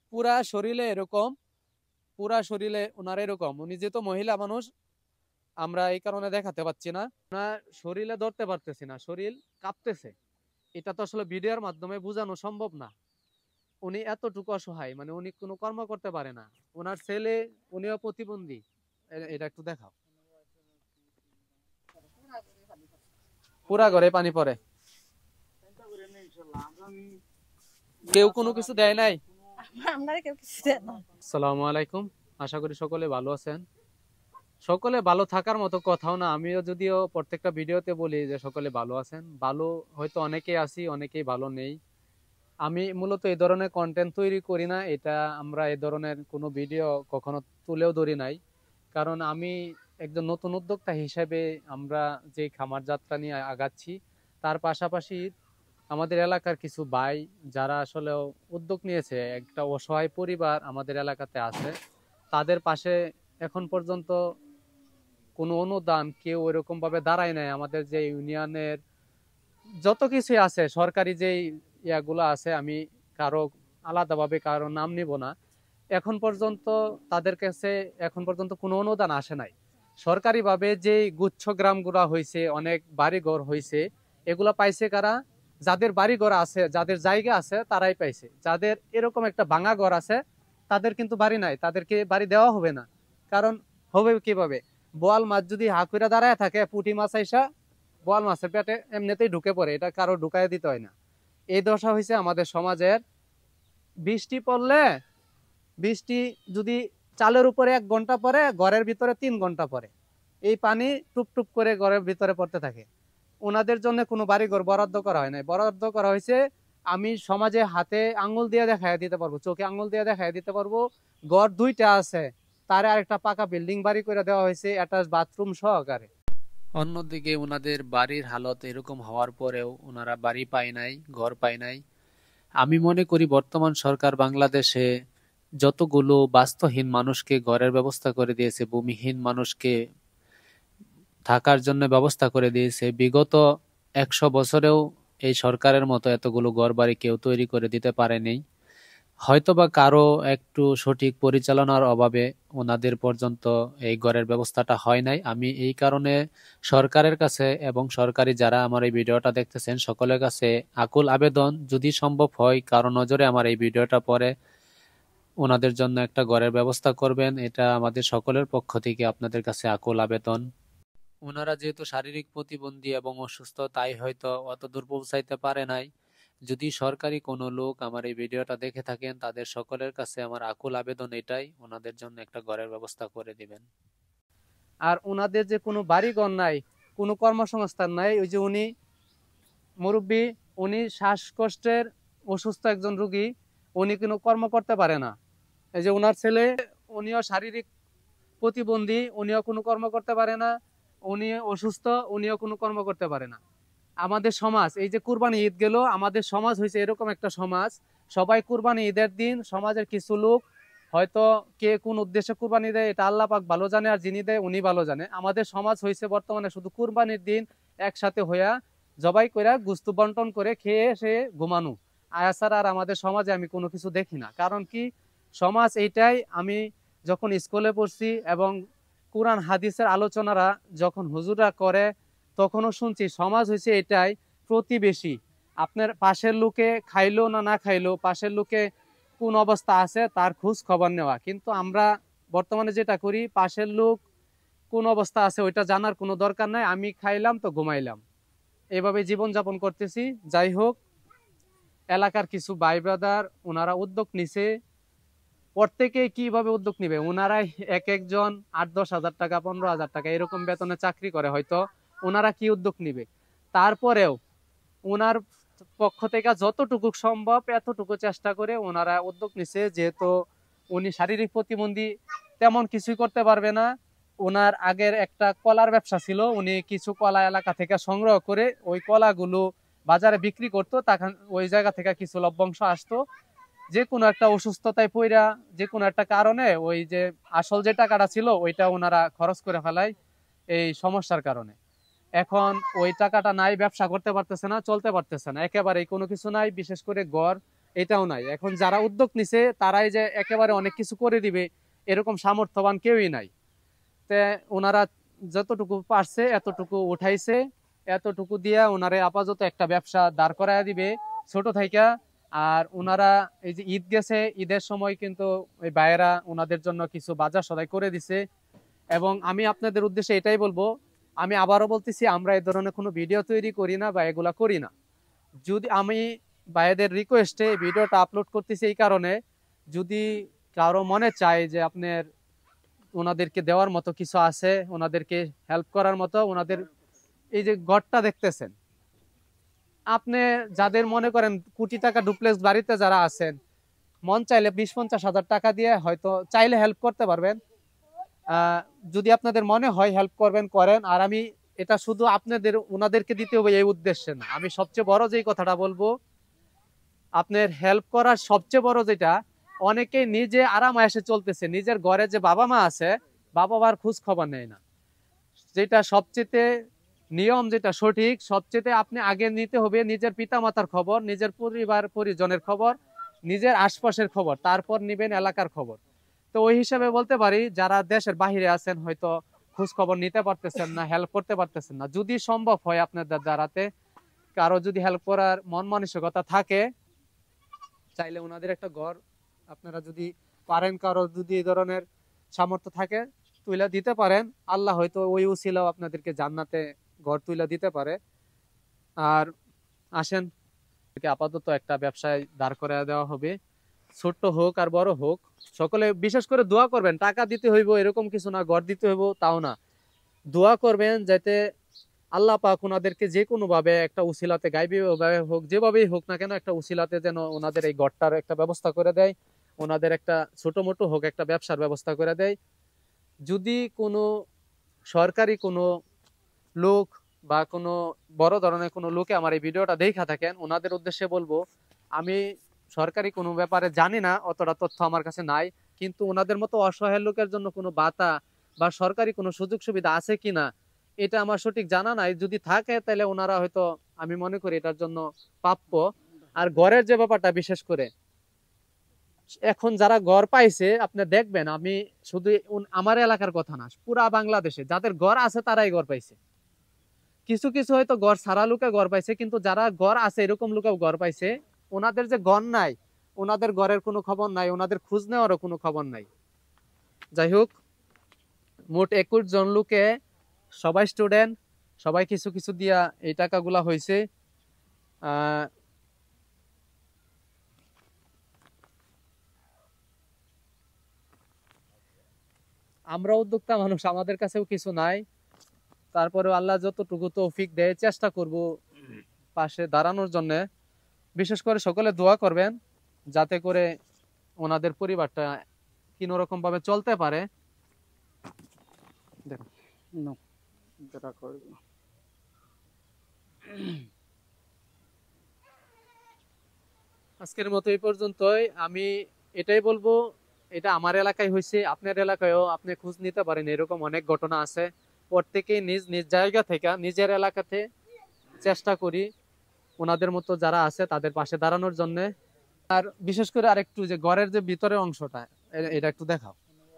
পুরা শরীরে এরকম, পুরা শরীরে ওনার এরকম। উনি যেহেতু মহিলা মানুষ, আমরা এই কারণে দেখাতে পাচ্ছি না। ওনার শরীরে ধরতে পারতেছি না, শরীর কাঁপতেছে। এটা তো আসলে ভিডিওর মাধ্যমে বোঝানো সম্ভব না। উনি এতটুকু অসহায়, মানে উনি কোনো কর্ম করতে পারে না। ওনার ছেলে, উনিও প্রতিবন্ধী। এটা একটু দেখাও। পুরা ঘরে পানি পড়ে, কেউ কোনো কিছু দেয় নাই। আসসালামু আলাইকুম, আশা করি সকলে ভালো আছেন। সকলে ভালো থাকার মতো কথাও না, আমিও যদিও প্রত্যেকটা ভিডিওতে বলি যে সকলে ভালো আছেন, ভালো হয়তো অনেকেই আছি, অনেকেই ভালো নেই। আমি মূলত এই ধরনের কন্টেন্ট তৈরি করি না, এটা আমরা এই ধরনের কোনো ভিডিও কখনো তুলেও ধরি নাই। কারণ আমি একজন নতুন উদ্যোক্তা হিসেবে আমরা যে খামার যাত্রা নিয়ে আগাচ্ছি, তার পাশাপাশি আমাদের এলাকার কিছু ভাই যারা আসলে উদ্যোগ নিয়েছে, একটা অসহায় পরিবার আমাদের এলাকাতে আছে, তাদের পাশে এখন পর্যন্ত কোনো অনুদান কেউ এরকম ভাবে দাঁড়ায় নাই। আমাদের যে ইউনিয়নের যত কিছু আছে, সরকারি যে ইয়াগুলো আছে, আমি কারো আলাদাভাবে কারো নাম নিব না, এখন পর্যন্ত তাদের কাছে এখন পর্যন্ত কোনো অনুদান আসে নাই। সরকারিভাবে যে গুচ্ছ গ্রামগুলা হয়েছে, অনেক বাড়িঘর হয়েছে, এগুলা পাইছে কারা? যাদের বাড়িঘর আছে, যাদের জায়গা আছে, তারাই পাইছে। যাদের এরকম একটা ভাঙা ঘর আছে, তাদের কিন্তু বাড়ি নাই, তাদেরকে বাড়ি দেওয়া হবে না। কারণ হবে কিভাবে? বোয়াল মাছ যদি হা কইরা দাঁড়ায় থাকে, পুঁটি মাছ আইসা বোয়াল মাছের পেটে এমনিতেই ঢুকে পড়ে, এটা কারো ঢুকাই দিতে হয় না। এই দশা হয়েছে আমাদের সমাজের। বৃষ্টি পড়লে, বৃষ্টি যদি চালের উপরে 1 ঘন্টা পরে, ঘরের ভিতরে 3 ঘন্টা পরে, এই পানি টুপ টুপ করে ঘরের ভিতরে পড়তে থাকে। ওনাদের জন্য কোনো বাড়িঘর বরাদ্দ করা হয় নাই, বরাদ্দ করা হয়েছে আমি সমাজে হাতে আঙ্গুল দিয়ে দেখাই দিতে পারবো, চোখে আঙ্গুল দিয়ে দেখাই দিতে পারবো, ঘর 2টা আছে, তারে আরেকটা পাকা বিল্ডিং বাড়ি করে দেওয়া হয়েছে, অ্যাটাচ বাথরুম সহকারে। অন্যদিকে ওনাদের বাড়ির হালত এরকম হওয়ার পরেও ওনারা বাড়ি পায় নাই, ঘর পায় নাই। আমি মনে করি বর্তমান সরকার বাংলাদেশে যতগুলো বাস্তুহীন মানুষকে ঘরের ব্যবস্থা করে দিয়েছে, ভূমিহীন মানুষকে থাকার জন্য ব্যবস্থা করে দিয়েছে, বিগত 100 বছরেও এই সরকারের মতো এতগুলো ঘর বাড়ি কেউ তৈরি করে দিতে পারেনি। হয়তোবা কারো একটু সঠিক পরিচালনার অভাবে ওনাদের পর্যন্ত এই ঘরের ব্যবস্থাটা হয় নাই। আমি এই কারণে সরকারের কাছে এবং সরকারি যারা আমার এই ভিডিওটা দেখতেছেন সকলের কাছে আকুল আবেদন, যদি সম্ভব হয় কারো নজরে আমার এই ভিডিওটা পড়ে, ওনাদের জন্য একটা ঘরের ব্যবস্থা করবেন, এটা আমাদের সকলের পক্ষ থেকে আপনাদের কাছে আকুল আবেদন। ওনারা যেহেতু শারীরিক প্রতিবন্ধী এবং অসুস্থ, তাই হয়তো অত দূর পৌঁছাইতে পারে নাই। যদি সরকারি কোনো লোক আমার এই ভিডিওটা দেখে থাকেন, তাদের সকলের কাছে আমার আকুল আবেদন এটাই, ওনাদের জন্য একটা ঘরের ব্যবস্থা করে দিবেন। আর ওনাদের যে কোনো বাড়িঘর নাই, কোনো কর্মসংস্থান নাই। ওই যে উনি মুরব্বী, উনি শ্বাসকষ্টের অসুস্থ একজন রোগী, উনি কোনো কর্ম করতে পারে না। এই যে ওনার ছেলে, উনিও শারীরিক প্রতিবন্ধী, উনিও কোনো কর্ম করতে পারে না, উনি অসুস্থ, উনিও কোনো কর্ম করতে পারে না। আমাদের সমাজ, এই যে কুরবানি ঈদ গেল, আমাদের সমাজ হয়েছে এরকম একটা সমাজ, সবাই কুরবানি ঈদের দিন সমাজের কিছু লোক হয়তো কে কোন উদ্দেশ্যে কুরবানি দেয় এটা আল্লাহ পাক ভালো জানে, আর যিনি দেয় উনি ভালো জানে। আমাদের সমাজ হয়েছে বর্তমানে শুধু কুরবানির দিন একসাথে হইয়া জবাই কইরা গুস্তু বন্টন করে খেয়ে সে ঘুমানো, আয়াসার আর আমাদের সমাজে আমি কোনো কিছু দেখি না। কারণ কি, সমাজ এইটাই। আমি যখন স্কুলে পড়ছি এবং কোরআন হাদিসের আলোচনারা যখন হুজুরা করে, তখনও শুনছি সমাজ হয়েছে এটাই। প্রতিবেশী, আপনার পাশের লোকে খাইলো না না খাইলো, পাশের লোকে কোন অবস্থা আছে তার খোঁজ খবর নেওয়া। কিন্তু আমরা বর্তমানে যেটা করি, পাশের লোক কোন অবস্থা আছে ওইটা জানার কোনো দরকার নাই, আমি খাইলাম তো ঘুমাইলাম, এভাবে জীবনযাপন করতেছি। যাই হোক, এলাকার কিছু ভাই ব্রাদার ওনারা উদ্যোগ নিছে। প্রত্যেকে কিভাবে উদ্যোগ নিবে? ওনারাই এক একজন 8-10 হাজার টাকা, 15 হাজার টাকা এরকম বেতনে চাকরি করে, হয়তো ওনারা কি উদ্যোগ নিবে? তারপরেও ওনার পক্ষ থেকে যতটুকু সম্ভব এতটুকু চেষ্টা করে ওনারা উদ্যোগ নিছে। যেহেতু উনি শারীরিক প্রতিবন্ধী, তেমন কিছুই করতে পারবে না। ওনার আগের একটা কলার ব্যবসা ছিল, উনি কিছু কলা এলাকা থেকে সংগ্রহ করে ওই কলাগুলো বাজারে বিক্রি করতো, তখন ওই জায়গা থেকে কিছু লভ্যাংশ আসতো। যে কোনো একটা অসুস্থতায় পইরা, যে কোনো একটা কারণে ওই যে আসল যে টাকাটা ছিল ওইটা ওনারা খরচ করে ফেলায় এই সমস্যার কারণে। এখন ওই টাকাটা নাই, ব্যবসা করতে পারতেছে না, চলতে পারতেছে না, একেবারেই কোনো কিছু নাই, বিশেষ করে ঘর। এটাও নাই। এখন যারা উদ্যোগ নিছে তারাই যে একেবারে অনেক কিছু করে দিবে এরকম সামর্থ্যবান কেউই নাই। তে ওনারা যতটুকু পারছে এতটুকু উঠাইছে, এতটুকু দিয়ে ওনারে আপাতত একটা ব্যবসা দাঁড় করায় দিবে ছোট থাইকা। আর ওনারা এই যে ঈদ গেছে, ঈদের সময় কিন্তু ওই ভাইয়েরা ওনাদের জন্য কিছু বাজার সদাই করে দিছে। এবং আমি আপনাদের উদ্দেশ্যে এটাই বলবো, আমি আবারও বলতেছি, আমরা এই ধরনের কোনো ভিডিও তৈরি করি না বা এগুলা করি না। যদি আমি ভাইদের রিকোয়েস্টে ভিডিওটা আপলোড করতেছি এই কারণে, যদি কারো মনে চায় যে আপনার ওনাদেরকে দেওয়ার মতো কিছু আছে, ওনাদেরকে হেল্প করার মতো, ওনাদের এই যে ঘরটা দেখতেছেন, আপনি যাদের মনে করেন কোটি টাকা ডুপ্লেক্স বাড়িতে যারা আছেন, মন চাইলে 20-50 হাজার টাকা দিয়ে হয়তো চাইলে হেল্প করতে পারবেন। যদি আপনাদের মনে হয় হেল্প করবেন করেন। আর আমি এটা শুধু আপনাদের ওনাদেরকে দিতে হবে এই উদ্দেশ্যে না। আমি সবচেয়ে বড় যেই কথাটা বলবো, আপনার হেল্প করার সবচেয়ে বড় যেটা, অনেকে নিজে আরাম আয়েশে চলতেছে, নিজের ঘরে যে বাবা মা আছে, বাবা মার খোঁজ খবর নেয় না। যেটা সবচেয়ে নিয়ম, যেটা সঠিক, সবচেয়ে আপনি আগে নিতে হবে নিজের পিতা মাতার খবর, নিজের পরিবার পরিজনের খবর, নিজের আশপাশের খবর, তারপর নিবেন এলাকার খবর। তো ওই হিসাবে বলতে পারি, যারা দেশের বাহিরে আছেন হয়তো খোঁজ খবর নিতে পারতেছেন না, হেল্প করতে পারতেছেন না, যদি সম্ভব হয় আপনাদের দ্বারাতে কারো যদি হেল্প করার মন মানসিকতা থাকে, চাইলে ওনাদের একটা ঘর আপনারা যদি পারেন, কারো যদি এই ধরনের সামর্থ্য থাকে, তুইলা দিতে পারেন। আল্লাহ হয়তো ওই উসিলাও আপনাদেরকে জান্নাতে ঘর তুইলা দিতে পারে। আর আসেন, আপাতত একটা ব্যবসায় দাঁড় করে দেওয়া হবে, ছোট্ট হোক আর বড় হোক। সকলে বিশেষ করে দোয়া করবেন, টাকা দিতে হইব এরকম কিছু না, ঘর দিতে হইব তাও না। দোয়া করবেন যাতে আল্লাহ পাক ওনাদেরকে যে কোনো ভাবে একটা উসিলাতে, গাইবী ভাবে হোক, যেভাবেই হোক না কেন, একটা উসিলাতে যেন ওনাদের এই ঘরটার একটা ব্যবস্থা করে দেয়, ওনাদের একটা ছোট মোটো হোক একটা ব্যবসার ব্যবস্থা করে দেয়। যদি কোনো সরকারি কোনো লোক বা কোনো বড় ধরনের কোনো লোকে আমার এই ভিডিওটা দেখা থাকেন, ওনাদের উদ্দেশ্যে বলবো, আমি সরকারি কোনো ব্যাপারে জানি না, অতটা তথ্য আমার কাছে নাই, কিন্তু ওনাদের মতো অসহায় লোকের জন্য কোনো ভাতা বা সরকারি কোনো সুযোগ সুবিধা আছে কিনা এটা আমার সঠিক জানা নাই। যদি থাকে তাহলে ওনারা হয়তো, আমি মনে করি এটার জন্য প্রাপ্য। আর ঘরের যে ব্যাপারটা, বিশেষ করে এখন যারা ঘর পাইছে আপনি দেখবেন, আমি শুধু আমার এলাকার কথা না, পুরা বাংলাদেশে যাদের ঘর আছে তারাই ঘর পাইছে। কিছু কিছু হয়তো ঘর সারা লোকে ঘর পাইছে, কিন্তু যারা ঘর আছে এরকম লোকেও ঘর পাইছে, ওনাদের যে ঘর নাই, ওনাদের ঘরের কোনো খবর নাই, ওনাদের খোঁজ নেওয়ারও কোনো খবর নাই। যাই হোক, মোট 21 জন লোকে, সবাই স্টুডেন্ট, সবাই কিছু কিছু দিয়া এই টাকাগুলা হয়েছে। আমরা উদ্যোক্তা মানুষ, আমাদের কাছেও কিছু নাই, তারপরেও আল্লাহ যতটুকু তৌফিক দেয় চেষ্টা করব পাশে দাঁড়ানোর জন্য। বিশেষ করে সকলে দোয়া করবেন যাতে করে ওনাদের পরিবারটা কোনো রকম ভাবে চলতে পারে। আজকের মতো এই পর্যন্তই। আমি এটাই বলবো, এটা আমার এলাকায় হয়েছে, আপনার এলাকায়ও আপনি খোঁজ নিতে পারেন, এরকম অনেক ঘটনা আছে। প্রত্যেকেই নিজ নিজ জায়গা থেকে নিজের এলাকাতে চেষ্টা করি ওনাদের মতো যারা আছে তাদের পাশে দাঁড়ানোর জন্য। আর বিশেষ করে আরেকটু যে ঘরের যে ভিতরের অংশটা, এটা একটু দেখাও।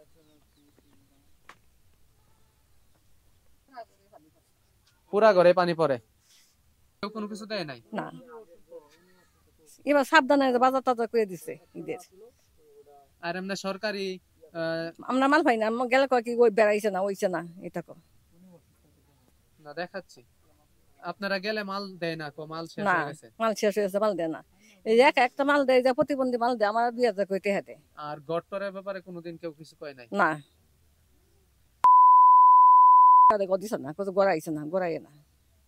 পুরা ঘরে পানি পড়ে, কেউ কোনো কিছু দেয় নাই না। এবার সাবধানে বাজার টাজার করে দিছে ঈদের। আর এমনি সরকারি আমরা মাল পাই না, গেলে কয় কি ওই বেড়াইছে না, ওইছে না, এটা কো না দেখাচ্ছি, আপনারা গেলে মাল দেয় না, মাল শেষ না, হয়ে গেছে। মাল শেষ হয়েছে, মাল দেয় না। এই যে একটা মাল দেয়, যে প্রতিবন্ধী মাল দেয়, আমার 2000 করে টেহা দেয়। আর গট্টরের ব্যাপারে কোনোদিন কেউ কিছু কয় নাই? না, দিছে না, কত গড়াইছে না, গড়াই না।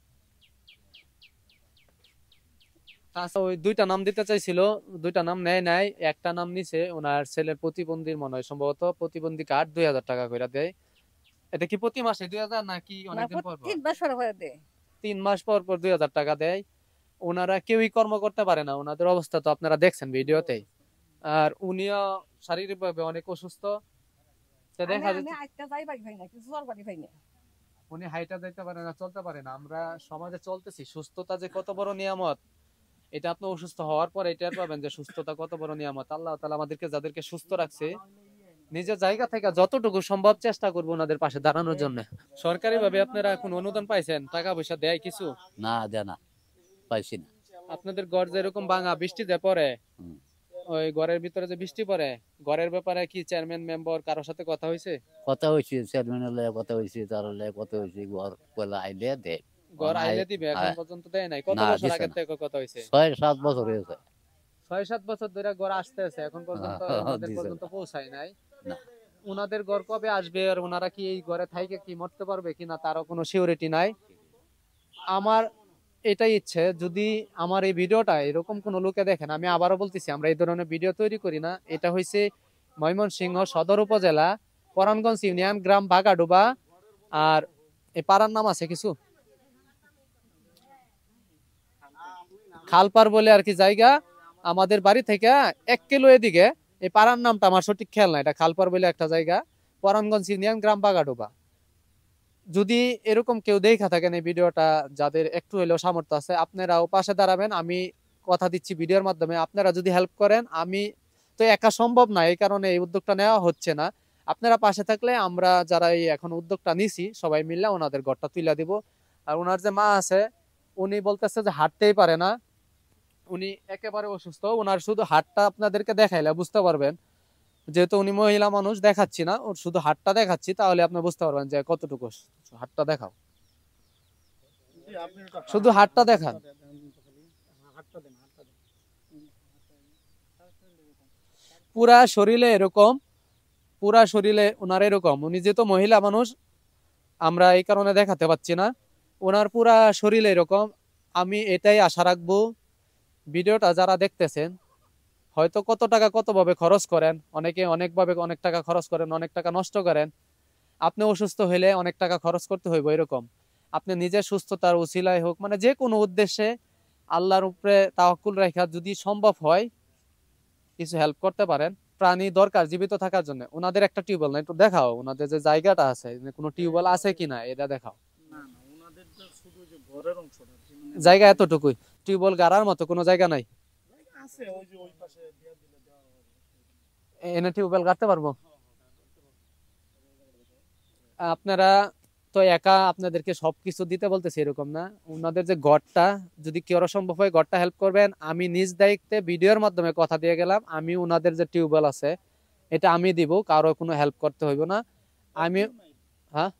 আচ্ছা, ওই দুইটা নাম দিতে চাইছিল, দুইটা নাম নেয় নাই, একটা নাম নিছে ওনার ছেলের প্রতিবন্ধীর, মনে হয় সম্ভবত প্রতিবন্ধী কার্ড 2000 টাকা করে দেয়। এটা কি প্রতি মাসে 2000 নাকি অনেকদিন পর পর? 3 মাস পরে দেয়। 3 মাস পর পর 2000 টাকা দেয়। ওনারা কেউই কর্ম করতে পারে না, ওনাদের অবস্থা তো আপনারা দেখছেন ভিডিওতেই। আর উনিও শারীরিক ভাবে অনেক অসুস্থ। দেখা যাচ্ছে উনি হাইটা যাইতে পারে না, চলতে পারে না। আমরা সমাজে চলতেছি, সুস্থতা যে কত বড় নিয়ামত এটা আপনি অসুস্থ হওয়ার পর এটার পাবেন যে সুস্থতা কত বড় নিয়ামত। আল্লাহ তাআলা আমাদেরকে যাদেরকে সুস্থ রাখছে নিজের জায়গা থেকে যতটুকু সম্ভব চেষ্টা করবো ওনাদের পাশে দাঁড়ানোর জন্য। সরকারি ভাবে আপনারা কোন অনুদান পাইছেন, টাকা পয়সা দেয় কিছু? না দেয় না, পাইছি না। আপনাদের ঘর যেরকম ভাঙা বৃষ্টি যে পড়ে, হুম। ওই ঘরের ভিতরে যে বৃষ্টি পড়ে, ঘরের ব্যাপারে কি চেয়ারম্যান মেম্বার কারোর সাথে কথা হয়েছে? কথা হয়েছে, চেয়ারম্যানের লগে কথা হয়েছে, তার লগে কথা হয়েছে, ঘর পয়লা আইলে দে। ঘর আইলে দিবে, এখন পর্যন্ত দেয় নাই? কত না, বছর দিছে আগে না। থেকে কথা হয়েছে? 6-7 বছর হয়েছে। 6-7 বছর ধরে ঘর আসতেছে, এখন পর্যন্ত ওনাদের দিছে পর্যন্ত না। পৌঁছায় নাই। না। ওনাদের ঘর কবে আসবে আর ওনারা কি এই ঘরে থাইকে কি মরতে পারবে কিনা তারও কোনো সিউরিটি নাই। আমার এটাই ইচ্ছে, যদি আমার এই ভিডিওটা এরকম কোনো লোকে দেখেন, আমি আবারও বলতেছি আমরা এই ধরনের ভিডিও তৈরি করি না। এটা হয়েছে ময়মনসিংহ সদর উপজেলা পরানগঞ্জ ইউনিয়ন, গ্রাম বাগাডোবা। আর এই পাড়ার নাম আছে কিছু, খালপার বলে আর কি জায়গা। আমাদের বাড়ি থেকে 1 কিলো এদিকে, এই পাড়ার নামটা আমার সঠিক খেয়াল না, এটা খালপার বলে একটা জায়গা, পরানগঞ্জ ইউনিয়ন, গ্রাম বাগাডোবা। যদি এরকম কেউ দেখা থাকেন এই ভিডিওটা, যাদের একটু হলেও সামর্থ্য আছে, আপনারাও পাশে দাঁড়াবেন। আমি কথা দিচ্ছি ভিডিওর মাধ্যমে, আপনারা যদি হেল্প করেন, আমি তো একা সম্ভব না, এই কারণে এই উদ্যোগটা নেওয়া হচ্ছে না। আপনারা পাশে থাকলে আমরা যারা এই এখন উদ্যোগটা নিছি সবাই মিলে ওনাদের ঘরটা তুলে দিব। আর ওনার যে মা আছে উনি বলতেছে যে হাঁটতেই পারে না, উনি একেবারে অসুস্থ। ওনার শুধু হাতটা আপনাদেরকে দেখাইলে বুঝতে পারবেন, যেহেতু উনি মহিলা মানুষ, দেখাচ্ছি না, ওর শুধু হাতটা দেখাচ্ছি, তাহলে আপনি বুঝতে পারবেন যে কতটুকু অসুস্থ। হাতটা দেখাও, শুধু হাতটা দেখান। পুরা শরীরে এরকম, পুরা শরীরে ওনার এরকম। উনি যেহেতু মহিলা মানুষ, আমরা এই কারণে দেখাতে পাচ্ছি না। ওনার পুরা শরীরে এরকম। আমি এটাই আশা রাখবো, ভিডিওটা যারা দেখতেছেন হয়তো কত টাকা কত ভাবে খরচ করেন, অনেকে অনেকভাবে অনেক টাকা খরচ করেন, অনেক টাকা নষ্ট করেন। আপনি অসুস্থ হইলে অনেক টাকা খরচ করতে হইব, এরকম আপনি নিজের সুস্থতার উছিলায় হোক, মানে যে কোনো উদ্দেশ্যে আল্লাহর উপরে তাওয়াক্কুল রাখা যদি সম্ভব হয় কিছু হেল্প করতে পারেন। প্রাণী দরকার জীবিত থাকার জন্য। ওনাদের একটা টিউবওয়েল না, একটু দেখাও ওনাদের যে জায়গাটা আছে, কোনো টিউবওয়েল আছে কিনা এটা দেখাও। জায়গা এতটুকুই, টিউবওয়েল গাড়ার মতো কোনো জায়গা নাই। এনে টিউবওয়েল গাড়তে পারবো? আপনারা তো একা আপনাদেরকে সবকিছু দিতে বলতেছি এরকম না। ওনাদের যে ঘরটা যদি কেউ সম্ভব হয় ঘরটা হেল্প করবেন। আমি নিজ দায়িত্বে ভিডিওর মাধ্যমে কথা দিয়ে গেলাম, আমি ওনাদের যে টিউবওয়েল আছে এটা আমি দিব, কারো কোনো হেল্প করতে হইব না। আমি হ্যাঁ,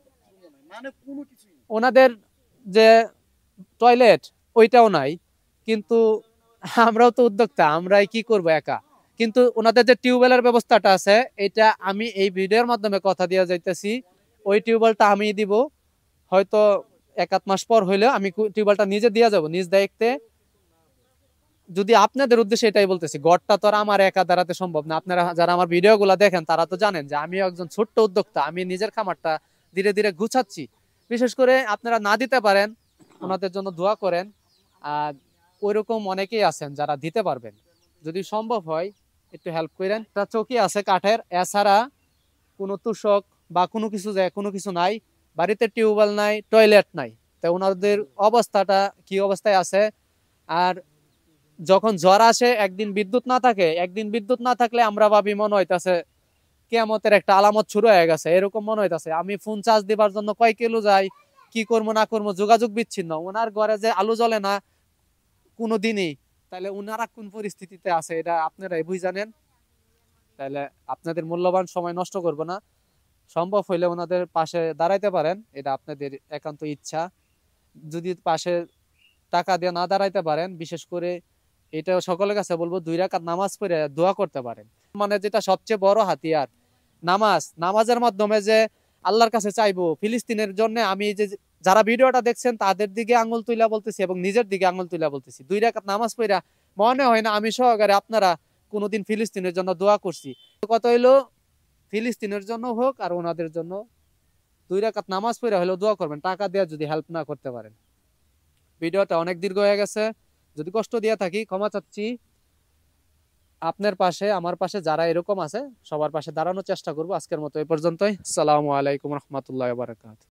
ওনাদের যে টয়লেট ওইটাও নাই, কিন্তু আমরাও তো উদ্যোক্তা, আমরাই কি করব একা। কিন্তু ওনাদের যে টিউবওয়েলের ব্যবস্থাটা আছে এটা আমি এই ভিডিওর মাধ্যমে কথা দিয়ে যাইতেছি, ওই টিউবওয়েলটা আমি দিব। হয়তো 1-8 মাস পর হইলেও আমি টিউবওয়েলটা নিজে দিয়ে যাব নিজ দায়িত্বে। যদি আপনাদের উদ্দেশ্যে এটাই বলতেছি, গড়টা তো আর আমার একা দাঁড়াতে সম্ভব না। আপনারা যারা আমার ভিডিওগুলো দেখেন তারা তো জানেন যে আমি একজন ছোট্ট উদ্যোক্তা, আমি নিজের খামারটা ধীরে ধীরে গুছাচ্ছি। বিশেষ করে আপনারা না দিতে পারেন, ওনাদের জন্য দোয়া করেন। আর ওইরকম অনেকেই আছেন যারা দিতে পারবেন, যদি সম্ভব হয় একটু হেল্প করেন। একটা চৌকি আছে কাঠের, এছাড়া কোনো তুষক বা কোনো কিছু যায় কোনো কিছু নাই। বাড়িতে টিউবওয়েল নাই, টয়লেট নাই, তো ওনাদের অবস্থাটা কি অবস্থায় আছে। আর যখন জ্বর আসে, একদিন বিদ্যুৎ না থাকে, একদিন বিদ্যুৎ না থাকলে আমরা ভাবি মনে হইতাছে কিয়ামতের একটা আলামত শুরু হয়ে গেছে, এরকম মনে হইতাছে। আমি ফোন চার্জ দিবার জন্য কয় কিলো যাই, কি করবো না করবো, যোগাযোগ বিচ্ছিন্ন। ওনার ঘরে যে আলো জ্বলে না কোনো দিনই, তাহলে ওনারা কোন পরিস্থিতিতে আছে এটা আপনারাই বুঝ জানেন। তাহলে আপনাদের মূল্যবান সময় নষ্ট করবো না, সম্ভব হইলে ওনাদের পাশে দাঁড়াইতে পারেন, এটা আপনাদের একান্ত ইচ্ছা। যদি পাশে টাকা দিয়ে না দাঁড়াইতে পারেন, বিশেষ করে এটা সকলের কাছে বলবো 2 রাকাত নামাজ পড়ে দোয়া করতে পারেন। মানে যেটা সবচেয়ে বড় হাতিয়ার, নামাজ। নামাজের মাধ্যমে যে আল্লাহর কাছে চাইবো ফিলিস্তিনের জন্য। আমি যে যারা ভিডিওটা দেখছেন তাদের দিকে আঙুল তুইলা বলতেছি এবং নিজের দিকে আঙুল তুইলা বলতেছি, 2 রাকাত নামাজ পড়া মনে হয় না আমি সহকারে আপনারা কোনোদিন ফিলিস্তিনের জন্য দোয়া করছি। কত হইলো ফিলিস্তিনের জন্য হোক আর ওনাদের জন্য 2 রাকাত নামাজ পড়া হলেও দোয়া করবেন, টাকা দেওয়া যদি হেল্প না করতে পারেন। ভিডিওটা অনেক দীর্ঘ হয়ে গেছে, যদি কষ্ট দিয়ে থাকি ক্ষমা চাচ্ছি। আপনার পাশে আমার পাশে যারা এরকম আছে সবার পাশে দাঁড়ানোর চেষ্টা করবো। আজকের মতো এই পর্যন্তই। আসসালামু আলাইকুম রহমতুল্লাহ বারাকাতুহু।